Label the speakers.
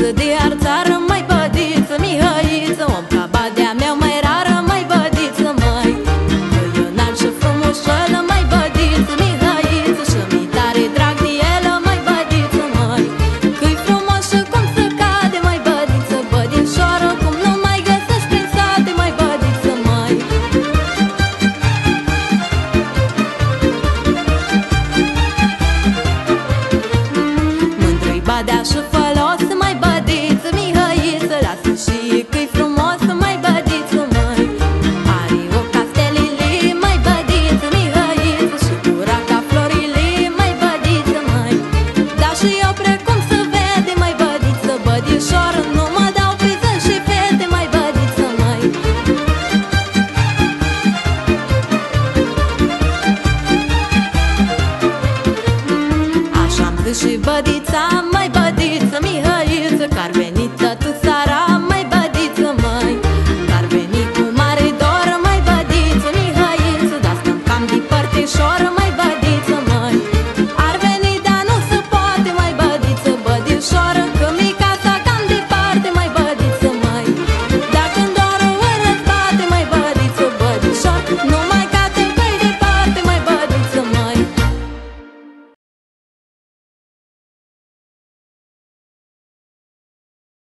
Speaker 1: de arțară, mai bădiță, mihăiță, om ca badea mea mai rară, mai bădiță, mai că e înalt și frumușălă, mai bădiță, mihăiță, și mi tare drag de elă, mai bădiță, mai că-i frumos și cum se cade, mai bădiță, bădișoară, cum nu mai găsești prin sate, mai bădiță, mai mândră-i badea și fălos, mai bădiță, mihăiță, lasă și că-i frumos, mai bădiță, mai are o castelili, mai bădiță, mihăiță, și gura ca florile, mai bădiță, mai dar și eu precum se vede, mai bădiță, bădișoară, nu mă dau pe zâni și fete, mai bădiță, mai așa-mi zis și bădița, mai bădiță, mihăiță, că-ar veni tătu țara,